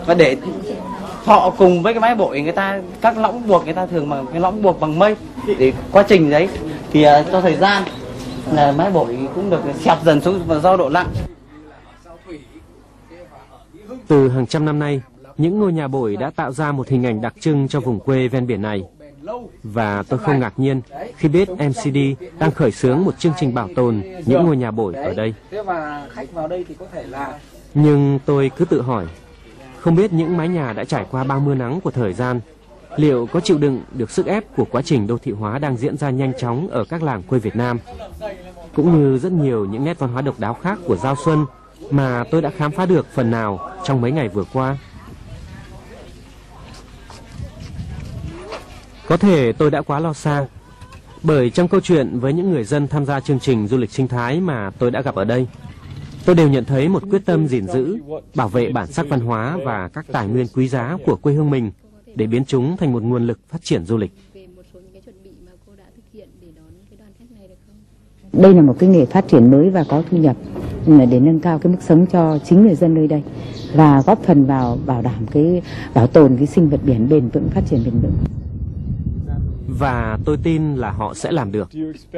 và để họ cùng với cái máy bổi người ta, các lõng buộc người ta thường bằng cái lõng buộc bằng mây, để quá trình đấy thì cho thời gian là máy bổi cũng được xẹp dần xuống và do độ nặng. Từ hàng trăm năm nay, những ngôi nhà bổi đã tạo ra một hình ảnh đặc trưng cho vùng quê ven biển này. Và tôi không ngạc nhiên khi biết MCD đang khởi xướng một chương trình bảo tồn những ngôi nhà bổi ở đây. Nhưng tôi cứ tự hỏi, không biết những mái nhà đã trải qua bao mưa nắng của thời gian, liệu có chịu đựng được sức ép của quá trình đô thị hóa đang diễn ra nhanh chóng ở các làng quê Việt Nam, cũng như rất nhiều những nét văn hóa độc đáo khác của Giao Xuân mà tôi đã khám phá được phần nào trong mấy ngày vừa qua. Có thể tôi đã quá lo xa, bởi trong câu chuyện với những người dân tham gia chương trình du lịch sinh thái mà tôi đã gặp ở đây, tôi đều nhận thấy một quyết tâm gìn giữ, bảo vệ bản sắc văn hóa và các tài nguyên quý giá của quê hương mình để biến chúng thành một nguồn lực phát triển du lịch. Đây là một cái nghề phát triển mới và có thu nhập để nâng cao cái mức sống cho chính người dân nơi đây và góp phần vào bảo đảm cái bảo tồn cái sinh vật biển bền vững, phát triển bền vững. Và tôi tin là họ sẽ làm được.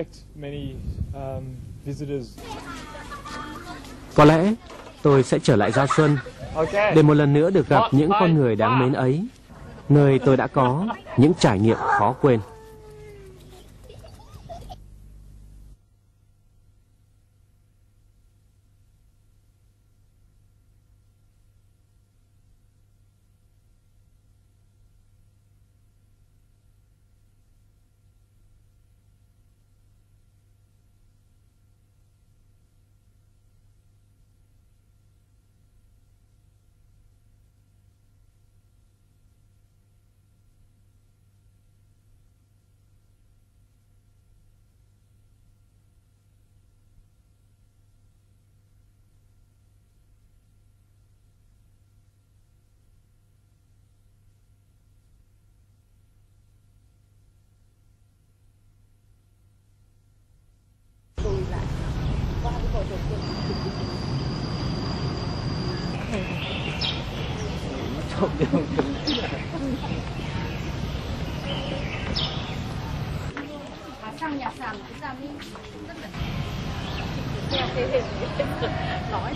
Có lẽ tôi sẽ trở lại Giao Xuân để một lần nữa được gặp những con người đáng mến ấy, nơi tôi đã có những trải nghiệm khó quên. Sang nhà sàn cũng ra đi rất là nói.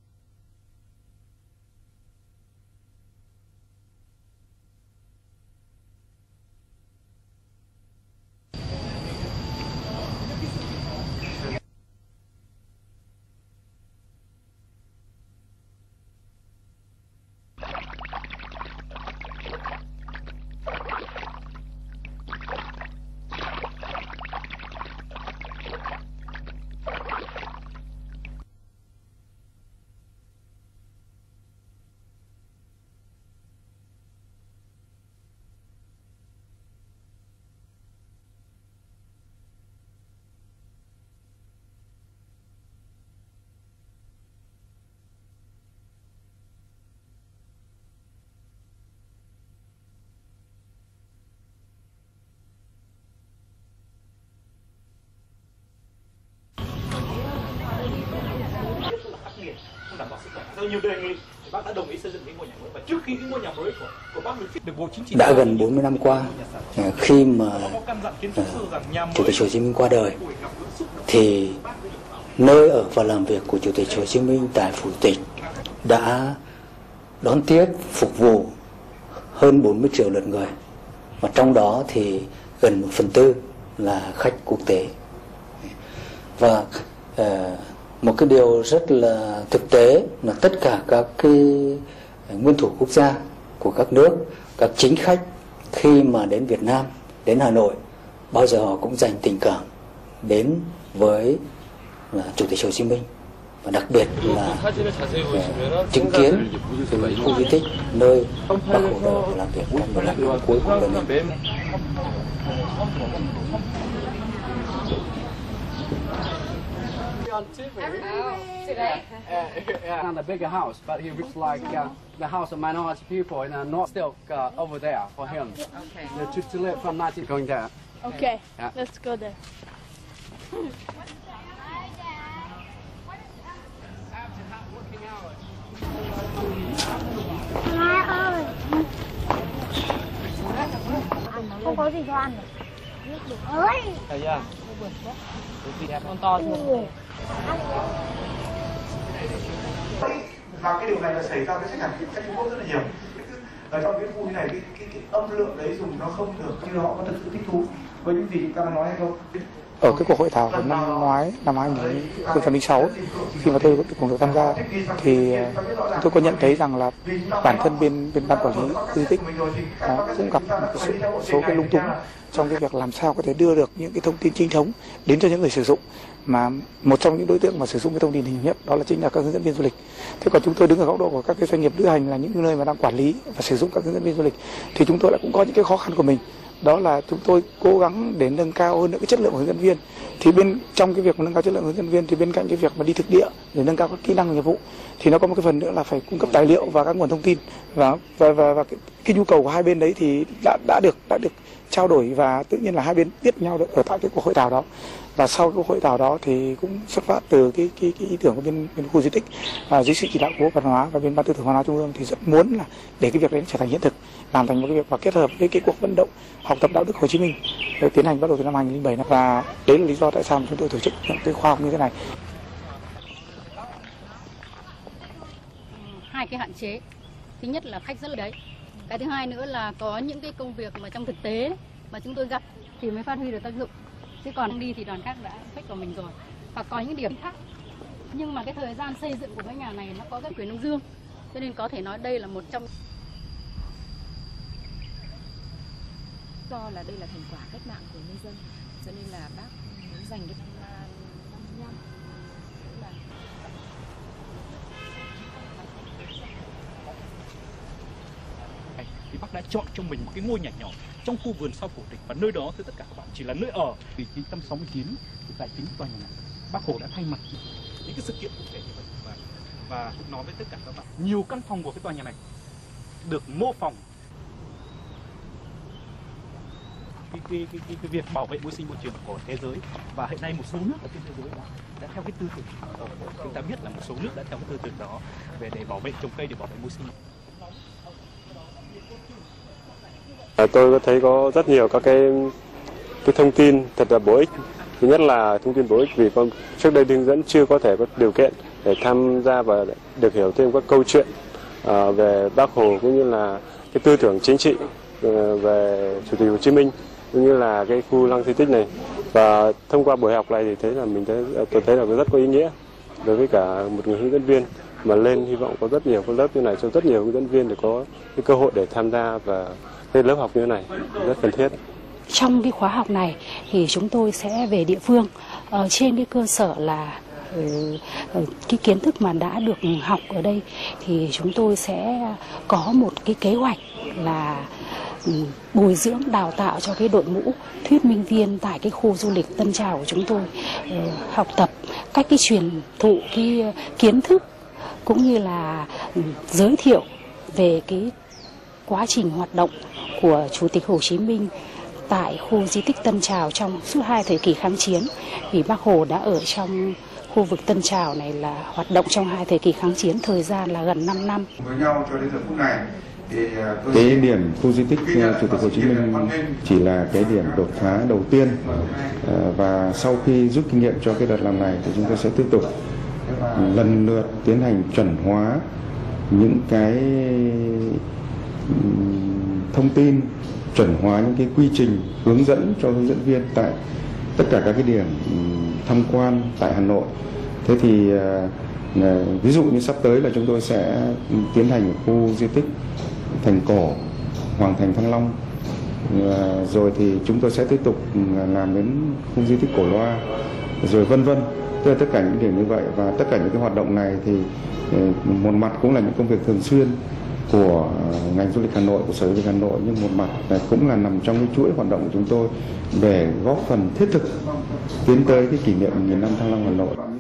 Theo nhiều đề nghị, bác đã đồng ý xây dựng cái ngôi nhà mới, và trước khi cái ngôi nhà mới của bác được Bộ Chính trị đã gần 40 năm qua, khi mà Chủ tịch Hồ Chí Minh qua đời, thì nơi ở và làm việc của Chủ tịch Hồ Chí Minh tại Phủ Tịch đã đón tiếp phục vụ hơn 40 triệu lượt người, và trong đó thì gần 1/4 là khách quốc tế. Và một cái điều rất là thực tế là tất cả các cái nguyên thủ quốc gia của các nước, các chính khách khi mà đến Việt Nam, đến Hà Nội, bao giờ họ cũng dành tình cảm đến với Chủ tịch Hồ Chí Minh, và đặc biệt là chứng kiến cái khu di tích nơi Bác Hồ đã làm việc trong 15 năm cuối của đời mình. On TV. Today? And a bigger house, but he looks like the house of minority people, and not still over there for him. Okay. To live from 19 going there. Okay. Yeah. Let's go there. có gì cho ăn được. Ơi. Thấy chưa? Con to chưa? Và cái điều này là xảy ra với khách Trung Quốc rất là nhiều. Ở trong cái khu như này cái âm lượng đấy dùng nó không được như họ có thực sự thích thú với những gì chúng ta đang nói hay không. Ở cái cuộc hội thảo của năm ngoái, năm 2006, khi mà tôi cùng được tham gia thì tôi có nhận thấy rằng là bản thân bên ban quản lý khu di tích cũng gặp một số cái lung túng trong cái việc làm sao có thể đưa được những cái thông tin chính thống đến cho những người sử dụng, mà một trong những đối tượng mà sử dụng cái thông tin nhiều nhất đó là chính là các hướng dẫn viên du lịch. Thế còn chúng tôi đứng ở góc độ của các cái doanh nghiệp lữ hành là những nơi mà đang quản lý và sử dụng các hướng dẫn viên du lịch thì chúng tôi lại cũng có những cái khó khăn của mình. Đó là chúng tôi cố gắng để nâng cao hơn nữa cái chất lượng của hướng dẫn viên. Thì trong cái việc mà nâng cao chất lượng hướng dẫn viên thì bên cạnh cái việc mà đi thực địa để nâng cao các kỹ năng nghiệp vụ thì nó có một cái phần nữa là phải cung cấp tài liệu và các nguồn thông tin, và cái nhu cầu của hai bên đấy thì đã được trao đổi, và tự nhiên là hai bên biết nhau được ở tại cái cuộc hội thảo đó. Và sau cuộc hội thảo đó thì cũng xuất phát từ cái ý tưởng của bên khu di tích dưới sự chỉ đạo của Bộ Văn hóa và bên Ban Tư tưởng Văn hóa Trung ương thì rất muốn là để cái việc đấy trở thành hiện thực, làm thành một cái việc và kết hợp với cái cuộc vận động học tập đạo đức Hồ Chí Minh tiến hành bắt đầu từ năm 2007 này. Và đấy là lý do tại sao chúng tôi tổ chức những cái khóa học như thế này. Hai cái hạn chế, thứ nhất là khách rất là đấy, cái thứ hai nữa là có những cái công việc mà trong thực tế mà chúng tôi gặp thì mới phát huy được tác dụng, chứ còn đi thì đoàn khác đã khách của mình rồi. Và có những điểm khác, nhưng mà cái thời gian xây dựng của cái nhà này nó có cái quyền Âu Dương, cho nên có thể nói đây là một trong do là đây là thành quả cách mạng của nhân dân, cho nên là bác muốn dành cái năm 55 thì bác đã chọn cho mình một cái ngôi nhà nhỏ trong khu vườn sau cổ Tịch, và nơi đó thì tất cả các bạn chỉ là nơi ở. Vì 1969 thì tại chính tòa nhà này Bác Hồ đã thay mặt những cái sự kiện cụ thể như vậy và cũng nói với tất cả các bạn nhiều căn phòng của cái tòa nhà này được mô phỏng cái việc bảo vệ môi sinh môi trường của thế giới, và hiện nay một số nước ở trên thế giới đã theo cái tư tưởng, chúng ta biết là một số nước đã theo cái tư tưởng đó về để bảo vệ trồng cây, để bảo vệ môi sinh. Tôi có thấy có rất nhiều các cái thông tin thật là bổ ích. Thứ nhất là thông tin bổ ích vì con trước đây hướng dẫn chưa có thể có điều kiện để tham gia và được hiểu thêm các câu chuyện về Bác Hồ cũng như là cái tư tưởng chính trị về Chủ tịch Hồ Chí Minh cũng như là cái khu lăng di tích này. Và thông qua buổi học này thì tôi thấy là rất có ý nghĩa đối với cả một người hướng dẫn viên, mà lên hy vọng có rất nhiều các lớp như này cho rất nhiều hướng dẫn viên để có cái cơ hội để tham gia và cái lớp học như thế này rất cần thiết. Trong cái khóa học này thì chúng tôi sẽ về địa phương trên cái cơ sở là cái kiến thức mà đã được học ở đây thì chúng tôi sẽ có một cái kế hoạch là bồi dưỡng đào tạo cho cái đội ngũ thuyết minh viên tại cái khu du lịch Tân Trào của chúng tôi, học tập cách cái truyền thụ cái kiến thức cũng như là giới thiệu về cái quá trình hoạt động của Chủ tịch Hồ Chí Minh tại khu di tích Tân Trào trong suốt 2 thời kỳ kháng chiến. Vì Bác Hồ đã ở trong khu vực Tân Trào này là hoạt động trong 2 thời kỳ kháng chiến, thời gian là gần 5 năm. Với nhau cho đến giờ phút này cái điểm khu di tích Chủ tịch Hồ Chí Minh chỉ là cái điểm đột phá đầu tiên, và sau khi rút kinh nghiệm cho cái đợt làm này thì chúng tôi sẽ tiếp tục lần lượt tiến hành chuẩn hóa những cái thông tin, chuẩn hóa những cái quy trình hướng dẫn cho hướng dẫn viên tại tất cả các cái điểm tham quan tại Hà Nội. Thế thì ví dụ như sắp tới là chúng tôi sẽ tiến hành khu di tích Thành Cổ, Hoàng Thành Thăng Long, rồi thì chúng tôi sẽ tiếp tục làm đến khu di tích Cổ Loa, rồi vân vân. Tức là tất cả những điểm như vậy, và tất cả những cái hoạt động này thì một mặt cũng là những công việc thường xuyên của ngành du lịch Hà Nội, của Sở Du lịch Hà Nội, nhưng một mặt này cũng là nằm trong cái chuỗi hoạt động của chúng tôi để góp phần thiết thực tiến tới cái kỷ niệm 1000 năm Thăng Long Hà Nội.